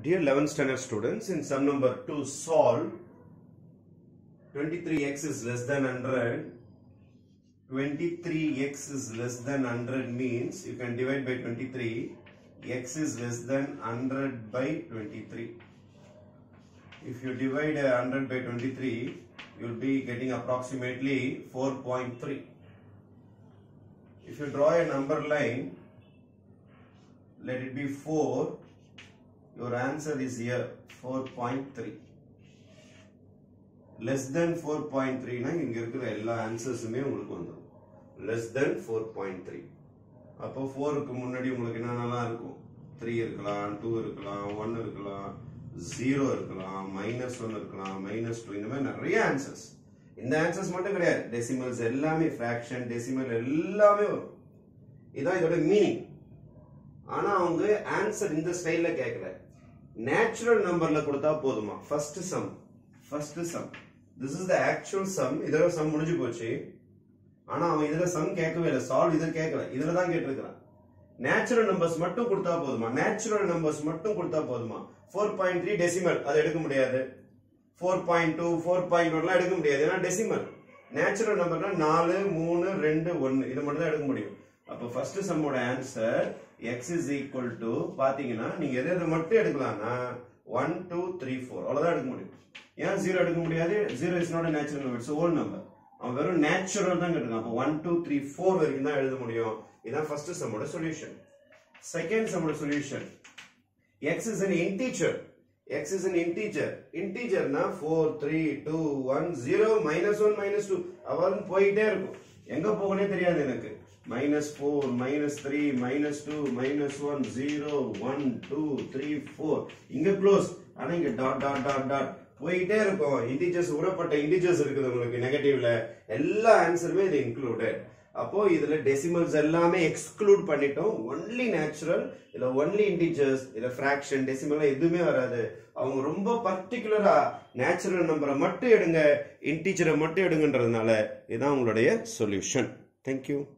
Dear 11th standard students, in sum number 2 solve 23x is less than 100. 23x is less than 100 means you can divide by 23. X is less than 100 by 23. If you divide 100 by 23, you will be getting approximately 4.3. If you draw a number line, let it be 4. Your answer is here 4.3. Less than 4.3 na inga irukra ella answers ume ungalku vandrum. Less than 4.3. அப்போ 4 க்கு முன்னாடி உங்களுக்கு என்னென்னலாம் இருக்கும்? 3 இருக்கலாம், 2 இருக்கலாம், 1 இருக்கலாம், 0 இருக்கலாம், -1 இருக்கலாம், -2 இந்த மாதிரி நிறைய ஆன்சர்ஸ். இந்த ஆன்சர்ஸ் மட்டும் கிடையாது. டெசிமல்ஸ் எல்லாமே fraction, decimal எல்லாமே வரும். இதான் இதோட மீனிங். ஆனா அவங்க ஆன்சர் இந்த ஸ்டைல்ல கேட்கல. நேச்சுரல் நம்பர்ல கொடுத்தா போதுமா? First sum. This is the actual sum. இதோட சம் முடிஞ்சு போச்சு. ஆனா அவன் இதுல சம் கேட்கவே இல்லை. சால்வ் இத கேட்கல. இதுல தான் கேட்டிருக்கான். நேச்சுரல் நம்பர்ஸ் மட்டும் கொடுத்தா போதுமா? நேச்சுரல் நம்பர்ஸ் மட்டும் கொடுத்தா போதுமா? 4.3 டெசிமல் அது எடுக்க முடியாது. 4.2 4.1 எல்லாம் எடுக்க முடியாது. ஏன்னா டெசிமல். நேச்சுரல் நம்பர்னா 4 3 2 1 இது மட்டும் தான் எடுக்க முடியும். அப்ப ஃபர்ஸ்ட் சம்மோட answer x is equal to பாத்தீங்கன்னா நீங்க எதை மட்டும் எடுக்கலாம்னா 1 2 3 4 அவ்வளவுதான் எடுக்க முடியும். ஏன் 0 எடுக்க முடியாது? 0 is not a natural number, it's a whole number. அவன் வெறும் நேச்சுரல் தான் கேட்டிருக்கான். அப்ப 1 2 3 4 வரைக்கும் தான் எழுத முடியும். இதான் ஃபர்ஸ்ட் சம்மோட சொல்யூஷன். செகண்ட் சம்மோட solution, x is an integer. X is an integer. Integerனா 4 3 2 1 0 -1 -2 அவன் போயிட்டே இருக்கும். எங்க போகனே தெரியாது எனக்கு. -4 -3 -2 -1 0 1 2 3 4 இங்க க்ளோஸ். ஆனா இங்க டாட் டாட் டாட் டாட் போயிட்டே இருக்கும். இன்டிஜர்ஸ் உடப்பட்ட இன்டிஜர்ஸ் இருக்குது உங்களுக்கு நெகட்டிவ்ல. எல்லா ஆன்சருமே இது இன்க்ளூடட். அப்போ இதுல டெசிமல்ஸ் எல்லாமே எக்ஸ்க்ளூட் பண்ணிட்டோம். ஒன்லி நேச்சுரல், இதுல ஒன்லி இன்டிஜர்ஸ், இதுல ஃபிராக்ஷன் டெசிமல் எதுவுமே வராது. அவங்க ரொம்ப பர்டிகுலரா நேச்சுரல் நம்பரை மட்டும் எடுங்க, இன்டிஜரை மட்டும் எடுங்கன்றதுனால இதுதான் உங்களுடைய சொல்யூஷன். Thank you.